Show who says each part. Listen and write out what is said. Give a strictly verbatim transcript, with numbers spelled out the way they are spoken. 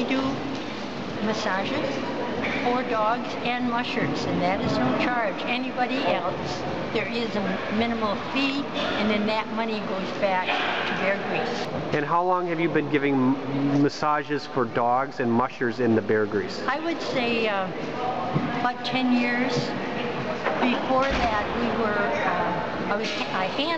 Speaker 1: We do massages for dogs and mushers, and that is no charge. Anybody else, there is a minimal fee, and then that money goes back to Bear Grease.
Speaker 2: And how long have you been giving massages for dogs and mushers in the Bear Grease?
Speaker 1: I would say uh, about ten years. Before that, we were, uh, I was, I hand